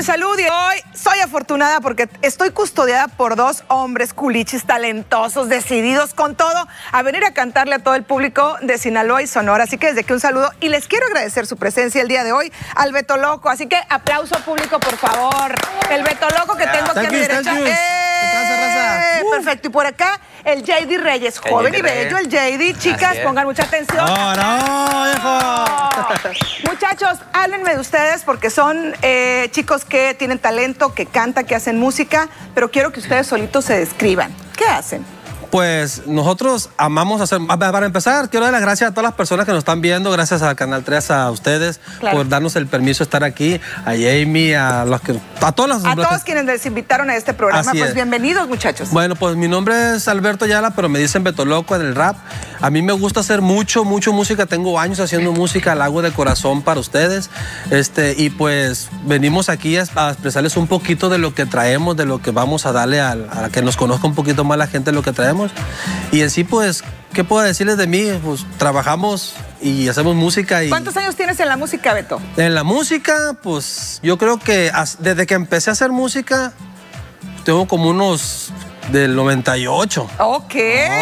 y salud. Y hoy soy afortunada porque estoy custodiada por dos hombres culichis talentosos, decididos con todo a venir a cantarle a todo el público de Sinaloa y Sonora. Así que desde aquí un saludo y les quiero agradecer su presencia el día de hoy al Beto Loco. Así que aplauso público, por favor. El Beto Loco que tengo aquí a mi derecha. Perfecto. Y por acá el JD Reyes, joven y bello, el JD. Chicas, pongan mucha atención. ¡No, viejo! Muchachos, háblenme de ustedes porque son chicos que tienen talento, que cantan, que hacen música, pero quiero que ustedes solitos se describan. ¿Qué hacen? Pues nosotros amamos hacer... Para empezar, quiero dar las gracias a todas las personas que nos están viendo, gracias a Canal 3, a ustedes, claro, por darnos el permiso de estar aquí, a Jamie, a todos quienes les invitaron a este programa. Así pues es. Bienvenidos, muchachos. Bueno, pues mi nombre es Alberto Ayala, pero me dicen Beto Loco en el rap. A mí me gusta hacer mucho música, tengo años haciendo música, la hago de corazón para ustedes, y pues venimos aquí a expresarles un poquito de lo que traemos, de lo que vamos a darle a que nos conozca un poquito más la gente de lo que traemos. Y en sí, pues, ¿qué puedo decirles de mí? Pues trabajamos y hacemos música. ¿Cuántos años tienes en la música, Beto? En la música, pues, yo creo que desde que empecé a hacer música, tengo como unos... del 98. Ok,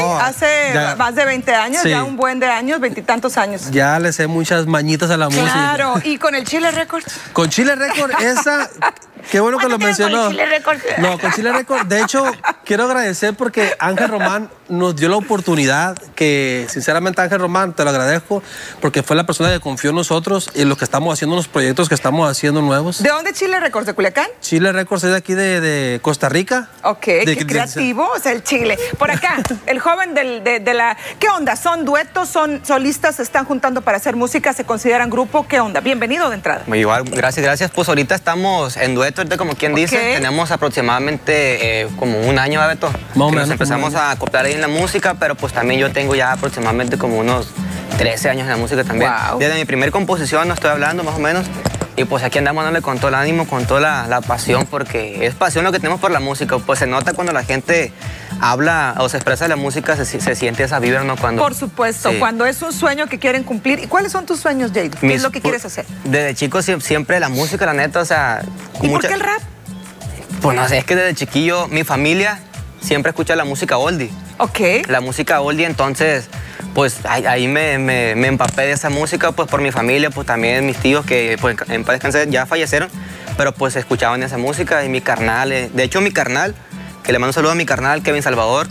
hace más de 20 años, sí, ya un buen de años, 20 y tantos años. Ya le sé muchas mañitas a la música. Claro, ¿y con el Chile Records? Con Chile Records, esa... Qué bueno que lo mencionó. Con Chile Records? No, con Chile Records. De hecho, quiero agradecer porque Ángel Román nos dio la oportunidad que, sinceramente, Ángel Román, te lo agradezco, porque fue la persona que confió en nosotros y en lo que estamos haciendo, los proyectos que estamos haciendo nuevos. ¿De dónde Chile Records? ¿De Culiacán? Chile Records es de aquí de Costa Rica. Ok, qué creativo, o sea, el Chile. Por acá, el joven de la... ¿Qué onda? ¿Son duetos? ¿Son solistas? ¿Se están juntando para hacer música? ¿Se consideran grupo? ¿Qué onda? Bienvenido de entrada. Igual, gracias. Pues ahorita estamos en dueto, como quien dice. Tenemos aproximadamente como un año, Beto. Nos empezamos a acoplar ahí en la música, pero pues también yo tengo ya aproximadamente como unos 13 años en la música también. Wow. Desde mi primer composición no estoy hablando, más o menos. Y pues aquí andamos dándole con todo el ánimo, con toda la pasión, porque es pasión lo que tenemos por la música. Pues se nota cuando la gente habla o se expresa de la música, se siente esa vibra, ¿no? Por supuesto, sí, cuando es un sueño que quieren cumplir. ¿Y cuáles son tus sueños, Jade? ¿Qué es lo que quieres hacer? Desde chico siempre la música, la neta, o sea... ¿Y por qué el rap? Pues no sé, es que desde chiquillo mi familia siempre escucha la música oldie. Ok. La música oldie, entonces... Pues ahí me empapé de esa música, pues por mi familia, pues también mis tíos que pues, en paz descanse ya fallecieron, pero pues escuchaban esa música y mi carnal, de hecho mi carnal, que le mando un saludo a mi carnal, Kevin Salvador,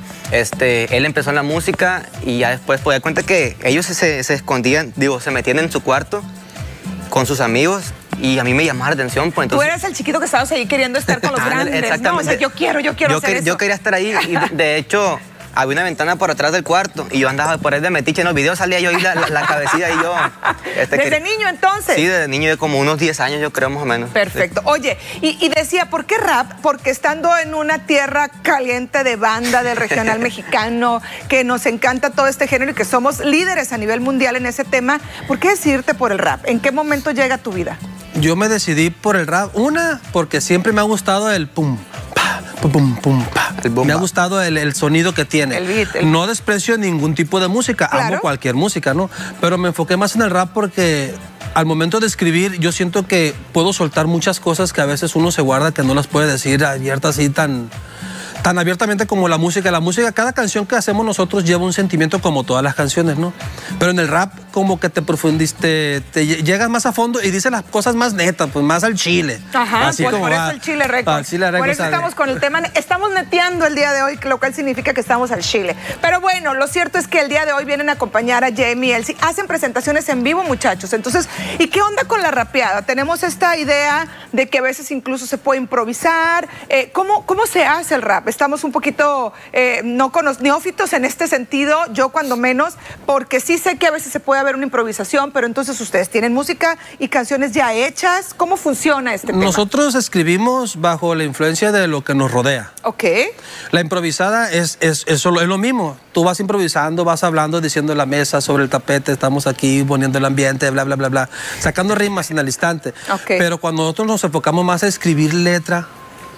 él empezó en la música y ya después pues da cuenta que ellos se escondían, se metían en su cuarto con sus amigos y a mí me llamaba la atención. Pues, entonces, tú eres el chiquito que estabas ahí queriendo estar con los grandes, exactamente. ¿no? O sea, yo quiero hacer eso. Yo quería estar ahí y de hecho... Había una ventana por atrás del cuarto y yo andaba por ahí de metiche. En los videos salía yo ahí la cabecilla y yo... ¿Desde niño entonces? Sí, desde niño, de como unos 10 años yo creo más o menos. Perfecto. Oye, y decía, ¿por qué rap? Porque estando en una tierra caliente de banda del regional mexicano, que nos encanta todo este género y que somos líderes a nivel mundial en ese tema, ¿por qué decidirte por el rap? ¿En qué momento llega a tu vida? Yo me decidí por el rap, porque siempre me ha gustado el pum, pa, pum, pum, pa. Me ha gustado el sonido que tiene. El beat, No desprecio ningún tipo de música, claro, amo cualquier música, ¿no? Pero me enfoqué más en el rap porque al momento de escribir yo siento que puedo soltar muchas cosas que a veces uno se guarda, que no las puede decir abiertas así tan abiertamente como la música. La música, cada canción que hacemos nosotros lleva un sentimiento como todas las canciones, ¿no? Pero en el rap como que te profundiste, te llegas más a fondo y dices las cosas más netas, pues más al chile. Ajá, así pues como por eso el Chile Records. Por eso estamos con el tema, estamos neteando el día de hoy, lo cual significa que estamos al Chile. Pero bueno, lo cierto es que el día de hoy vienen a acompañar a Jamie y Elsie. Hacen presentaciones en vivo, muchachos. Entonces, ¿y qué onda con la rapeada? Tenemos esta idea de que a veces incluso se puede improvisar. ¿Cómo se hace el rap? Estamos un poquito neófitos en este sentido, yo cuando menos, porque sí sé que a veces se puede haber una improvisación, pero entonces ustedes tienen música y canciones ya hechas. ¿Cómo funciona este tema? Nosotros escribimos bajo la influencia de lo que nos rodea. Ok. La improvisada es lo mismo. Tú vas improvisando, vas hablando, diciendo en la mesa, sobre el tapete, estamos aquí poniendo el ambiente, bla, bla, bla, bla, sacando rimas en el instante. Okay. Pero cuando nosotros nos enfocamos más a escribir letra,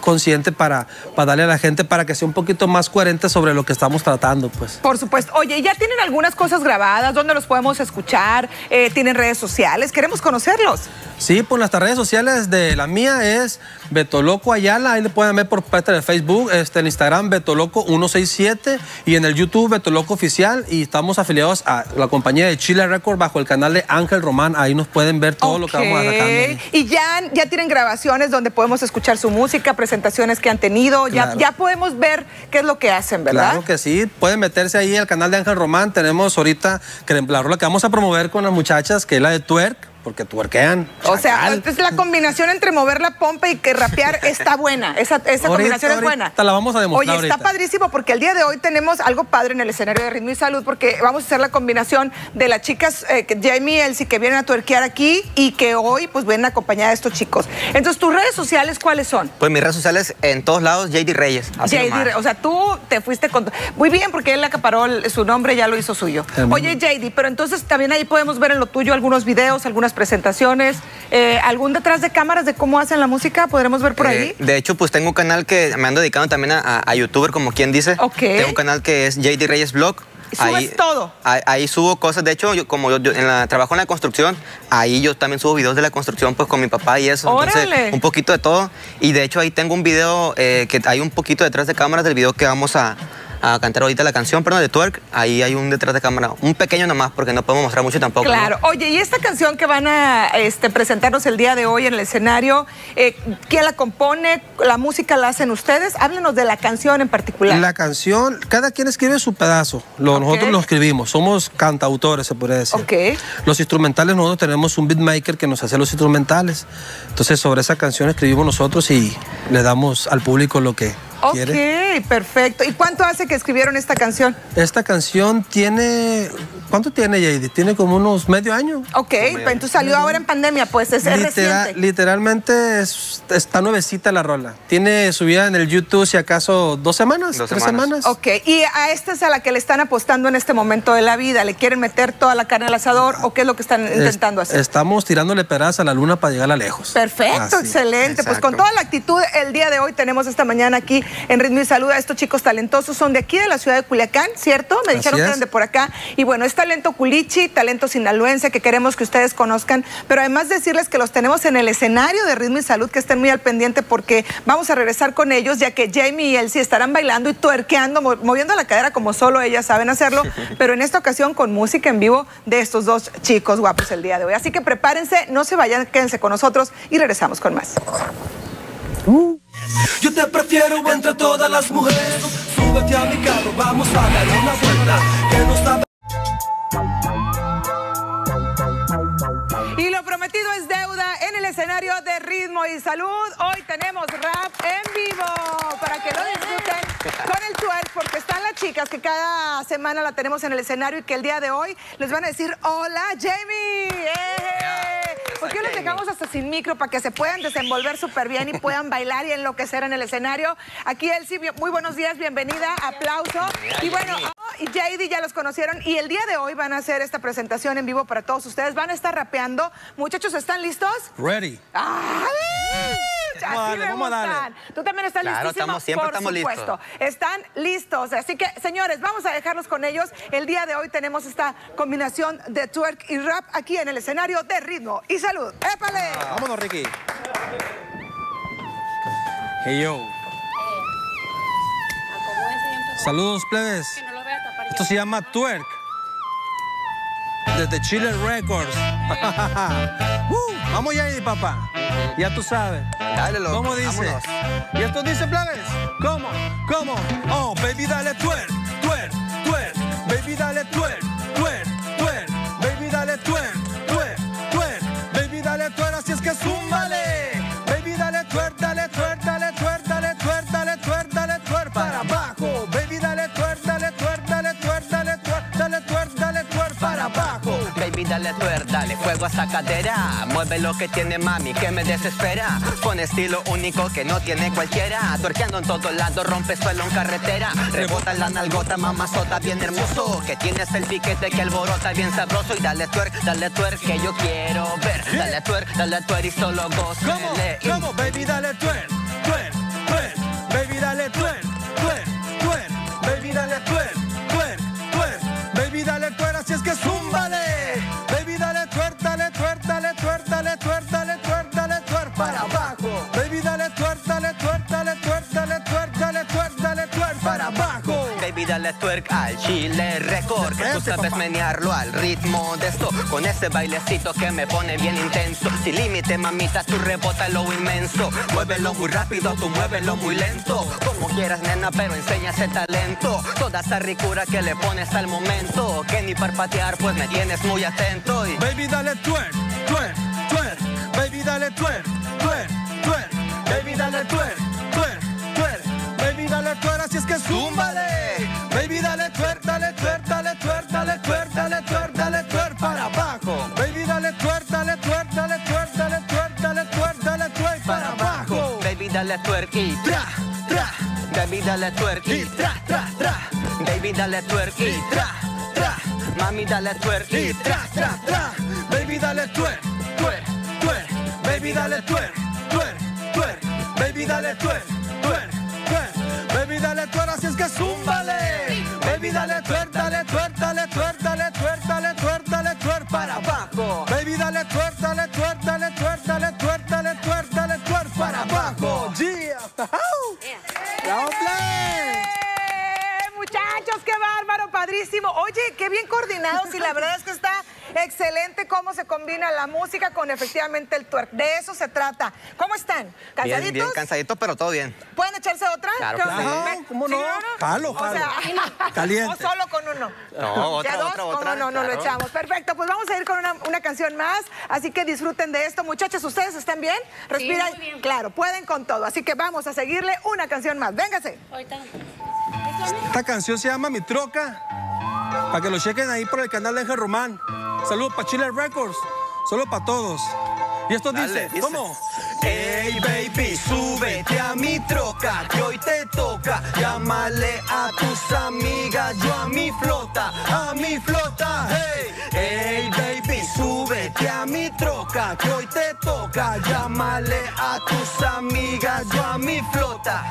consciente para darle a la gente, para que sea un poquito más coherente sobre lo que estamos tratando, pues. Por supuesto. Oye, ¿ya tienen algunas cosas grabadas? ¿Dónde los podemos escuchar? ¿Tienen redes sociales? Queremos conocerlos. Sí, pues nuestras redes sociales, de la mía es Betoloco Ayala, ahí le pueden ver por parte de Facebook, en Instagram Betoloco167 y en el YouTube Betoloco Oficial, y estamos afiliados a la compañía de Chile Record bajo el canal de Ángel Román, ahí nos pueden ver todo lo que vamos sacando. Y ya tienen grabaciones donde podemos escuchar su música, presentaciones que han tenido, claro. ya podemos ver qué es lo que hacen, ¿verdad? Claro que sí, pueden meterse ahí al canal de Ángel Román, tenemos ahorita la rola que vamos a promover con las muchachas, que es la de Twerk, porque tuerquean. O sea, entonces la combinación entre mover la pompa y que rapear está buena. Esa combinación es buena. La vamos a demostrar. Oye, está padrísimo porque el día de hoy tenemos algo padre en el escenario de Ritmo y Salud, porque vamos a hacer la combinación de las chicas Jamie y Elsie, que vienen a tuerquear aquí y que hoy pues vienen acompañadas de estos chicos. Entonces, ¿tus redes sociales cuáles son? Pues mis redes sociales en todos lados, JD Reyes. JD, o sea, tú te fuiste con... Muy bien, porque él acaparó su nombre, ya lo hizo suyo. Oye, JD, pero entonces también ahí podemos ver en lo tuyo algunos videos, algunas presentaciones, algún detrás de cámaras de cómo hacen la música, ¿podremos ver por ahí? De hecho, pues tengo un canal que me ando dedicando también a youtuber, como quien dice. Tengo un canal que es JD Reyes Blog. ¿Subes todo? Ahí subo cosas. De hecho, como yo trabajo en la construcción, ahí yo también subo videos de la construcción, pues con mi papá y eso. ¡Órale! Entonces, un poquito de todo. Y de hecho, ahí tengo un video que hay un poquito detrás de cámaras del video que vamos a cantar ahorita la canción, perdón, de Twerk. Ahí hay un detrás de cámara, un pequeño nomás, porque no podemos mostrar mucho tampoco. Claro. ¿No? Oye, y esta canción que van a presentarnos el día de hoy en el escenario, ¿quién la compone? ¿La música la hacen ustedes? Háblenos de la canción en particular. La canción, cada quien escribe su pedazo. Nosotros lo escribimos, somos cantautores, se podría decir. Los instrumentales, nosotros tenemos un beatmaker que nos hace los instrumentales. Entonces, sobre esa canción escribimos nosotros y le damos al público lo que quiere. Ok, perfecto. ¿Y cuánto hace que escribieron esta canción? Esta canción tiene... ¿Cuánto tiene, JD? Tiene como unos medio año. Ok, entonces salió ahora en pandemia, pues es reciente. Literalmente está nuevecita la rola. Tiene subida en el YouTube, si acaso, 2 semanas, 3 semanas. Ok, y a esta es a la que le están apostando en este momento de la vida. ¿Le quieren meter toda la carne al asador o qué es lo que están intentando hacer? Estamos tirándole pedazos a la luna para llegar a lejos. Perfecto, excelente. Exacto. Pues con toda la actitud, el día de hoy tenemos esta mañana aquí en Ritmo y Salud a estos chicos talentosos. Son de aquí, de la ciudad de Culiacán, ¿cierto? Me dijeron que eran de por acá. Y bueno, es talento culichi, talento sinaloense que queremos que ustedes conozcan, pero además decirles que los tenemos en el escenario de Ritmo y Salud, que estén muy al pendiente porque vamos a regresar con ellos, ya que Jamie y Elsie estarán bailando y tuerqueando, moviendo la cadera como solo ellas saben hacerlo, pero en esta ocasión con música en vivo de estos dos chicos guapos el día de hoy. Así que prepárense, no se vayan, quédense con nosotros y regresamos con más. Yo te prefiero entre todas las mujeres. Súbete a mi carro, vamos a dar una vuelta. Que no sabe. Y lo prometido es deuda en el escenario de Ritmo y Salud. Hoy tenemos rap en vivo para que lo disfruten con el twerk, porque están las chicas que cada semana la tenemos en el escenario y que el día de hoy les van a decir hola, Jamie. ¿Por qué los dejamos hasta sin micro para que se puedan desenvolver súper bien y puedan bailar y enloquecer en el escenario? Aquí Elsie, muy buenos días, bienvenida, aplauso. Y bueno, y JD ya los conocieron y el día de hoy van a hacer esta presentación en vivo para todos ustedes. Van a estar rapeando. Muchachos, ¿están listos? Ready. Vamos a darle. ¿Tú también estás listísimo? Siempre estamos listos. Están listos. Así que, señores, vamos a dejarlos con ellos. El día de hoy tenemos esta combinación de twerk y rap aquí en el escenario de Ritmo y Salud. ¡Épale! Vámonos, Ricky. Hey, yo. Saludos, plebes. Esto se llama twerk. Desde Chile Records. Vamos ya ahí, papá. Ya tú sabes. Dale, loco. ¿Cómo dice? Vámonos. ¿Y esto dice, plebes? ¿Cómo? ¿Cómo? Oh, baby, dale twerk, twerk, twerk. Baby, dale twerk, twerk, twerk. Baby, dale twerk, twerk, twerk. Baby, dale twerk, así es que zúmbale. Baby, dale twerk, dale twerk, dale twerk, dale twerk, dale twerk, dale twerk para abajo. Baby, dale twerk, dale twerk, dale twerk, dale twerk, dale twerk, dale twerk para abajo. Baby, dale twerk, dale fuego a esa cadera. Mueve lo que tiene mami, que me desespera. Con estilo único que no tiene cualquiera. Tuerqueando en todos lados, rompe suelo en carretera. Rebota la nalgota, mamazota, bien hermoso. Que tienes el piquete que alborota bien sabroso. Y dale twerk, que yo quiero ver. Dale twerk y solo gózale. ¿Cómo, baby, dale twerk, twerk, twerk. dale twerk, twerk, twerk. Baby, dale twerk, twerk, twerk. Baby, dale twerk, así es que zúmbale. Baby, dale twerk, dale twerk, dale twerk, dale twerk, dale twerk, dale twerk para abajo. Baby, dale twerk, dale twerk, dale twerk, dale twerk, dale twerk, dale twerk para abajo. Baby, dale twerk al Chile Record, que tú sabes menearlo al ritmo de esto, con ese bailecito que me pone bien intenso. Sin límite, mamita, tú rebota lo inmenso. Muévelo muy rápido, tú muévelo muy lento. Como quieras, nena, pero enseña ese talento. Toda esa ricura que le pones al momento, que ni parpatear, pues me tienes muy atento. Y baby, dale twerk, twerk, twerk. Baby, dale twerk, twerk, twerk. Baby, dale twerk, twerk, twerk. Baby, dale twerk, así es que zúmbale. Baby, dale twerk, dale twerk, dale twerk, dale twerk, dale twerk, dale twerk para abajo. Baby, dale twerk, dale twerk, dale twerk, dale twerk, dale twerk, dale twerk para abajo. baby, dale twerk y tra, tra. Baby, dale twerk y tra, tra, tra. Baby, dale twerk y tra, tra. Mami, dale twerk y tra, tra, tra. Baby, dale twerk, twerk, twerk. Baby, dale twerk, twerk, twerk. Baby, dale twerk, twerk, twerk. Baby, dale twerk, así es que zúmbale. Baby, dale twerk, dale twerk, dale twerk, dale twerk, dale twerk, dale twerk para abajo. Baby, dale twerk, dale twerk, dale twerk, dale twerk, dale twerk, dale twerk para abajo. Yeah. Muchachos, qué bárbaro, padrísimo. Oye, qué bien coordinados y la verdad es que está excelente cómo se combina la música con efectivamente el twerk. De eso se trata. ¿Cómo están? ¿Cansaditos? Bien cansaditos, pero todo bien. ¿Pueden echarse otra? Claro que sí. ¿Cómo no? ¿Sí, Jalo, jalo. O sea, caliente. ¿O solo con uno? No, otra, ¿Ya dos? otra, ¿Cómo otra. no? No lo echamos. Perfecto, pues vamos a ir con una canción más. Así que disfruten de esto, muchachos. ¿Ustedes están bien? Respiran. Sí, muy bien. Claro, pueden con todo. Así que vamos a seguirle una canción más. Véngase. Ahorita. Esta canción se llama Mi Troca. Para que lo chequen ahí por el canal de Ángel Román. Saludos para Chile Records. Solo para todos. Y esto Dale, dice, ¿cómo? Hey baby, súbete a mi troca, que hoy te toca. Llámale a tus amigas, yo a mi flota, hey. Hey baby, súbete a mi troca, que hoy te toca. Llámale a tus amigas, yo a mi flota,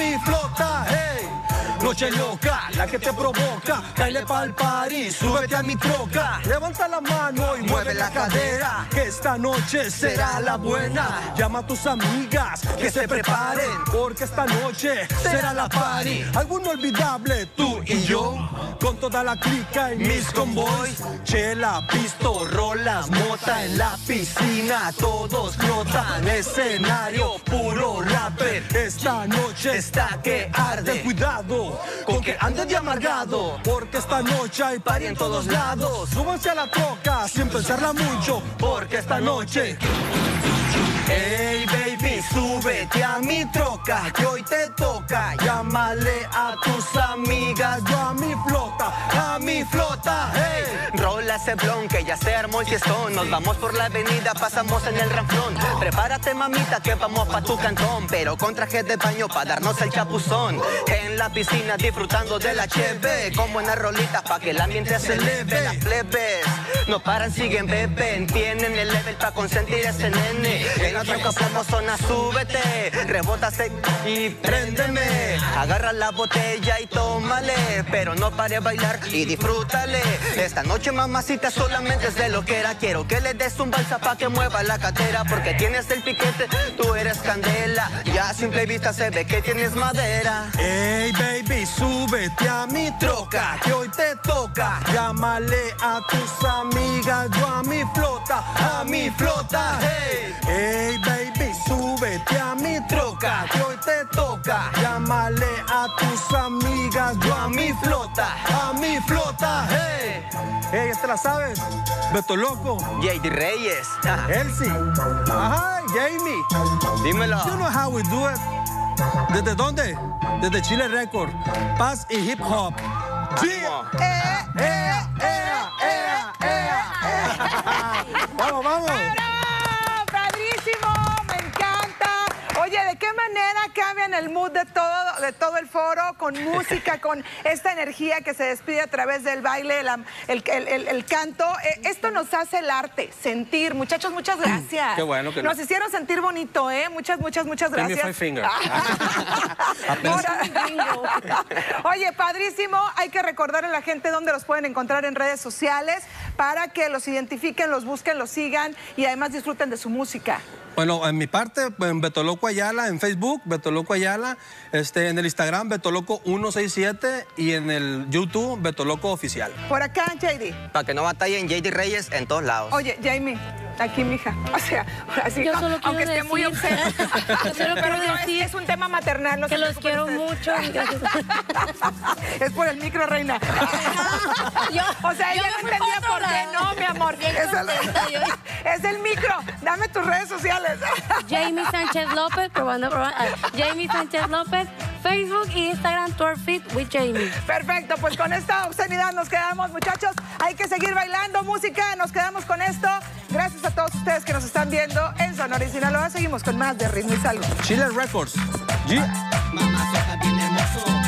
hey. Noche loca, la que te provoca, cáele pa'l party, súbete a mi troca. Levanta la mano y Mueve la cadera, que esta noche será la buena. Llama a tus amigas Que se preparen, porque esta noche será la party. algo inolvidable, tú y yo, con toda la clica y Mis convoys, chela, pisto, rolas, mota en la piscina, todos flotan. Escenario puro rapper, esta noche está que arde. ten cuidado Con que andes de amargado, porque esta noche hay party en todos lados. Súbanse a la troca sin pensarla mucho, Porque esta noche, hey baby, súbete a mi troca, que hoy te toca. Llámale a tus amigas, yo a mi flota, hey. Rola ese blon que ya se armó el fiestón. Nos vamos por la avenida, pasamos en el ranflón. Prepárate mamita que vamos pa' tu cantón, pero con traje de baño pa' darnos el chapuzón. En la piscina disfrutando de la cheve, con buenas rolitas pa' que el ambiente se eleve. Las plebes no paran, siguen beben, tienen el level pa' consentir ese nene. En la troca como zona, súbete, rebótase y préndeme. Agarra la botella y tómale, pero no pare a bailar y disfrútale. Esta noche mamacita solamente es de lo que era. Quiero que le des un balsa pa' que mueva la catera, porque tienes el piquete, tú eres candela. Ya a simple vista se ve que tienes madera. hey baby, súbete a mi troca, que hoy te toca. Llámale a tus amigas, yo a mi flota, hey. Hey baby, súbete a mi troca, que hoy te toca. Llámale a tus amigas, yo a mi flota, Hey. Hey, ¿ya te la sabes? Beto Loco, JD Reyes, Elsie, ajá, Jamie. dímelo. You know how we do it. ¿Desde dónde? Desde Chile Record, Paz y Hip Hop. Vamos. ¡Padrísimo! ¡Me encanta! Oye, ¿de qué manera cambian en el mood de todo el foro, con música, con esta energía que se despide a través del baile, el canto. Esto nos hace el arte, sentir. Muchachos, muchas gracias. Qué bueno que nos hicieron sentir bonito, ¿eh? Muchas gracias. Five finger. Oye, padrísimo. Hay que recordar a la gente dónde los pueden encontrar en redes sociales para que los identifiquen, los busquen, los sigan y además disfruten de su música. Bueno, en mi parte, en Beto Loco Ayala, en Facebook, Beto Loco Ayala, en el Instagram, Beto Loco 167 y en el YouTube, Beto Loco Oficial. Por acá, JD. Para que no batallen, JD Reyes en todos lados. Oye, Jamie, aquí, mija. O sea, así, yo solo aunque esté decir, muy obscena. Pero es un tema maternal. No que los quiero mucho. Es por el micro, reina. O sea, ella no entendía por qué no, mi amor. Es el micro. Dame tus redes sociales. Jamie Sánchez López, probando. Jamie Sánchez López, Facebook e Instagram, Tour Fit with Jamie. Perfecto, pues con esta obscenidad nos quedamos, muchachos. Hay que seguir bailando música, nos quedamos con esto. Gracias a todos ustedes que nos están viendo en Sonora y Sinaloa. Seguimos con más de Ritmo y Salud. Chile Records. Mamá, bien hermoso.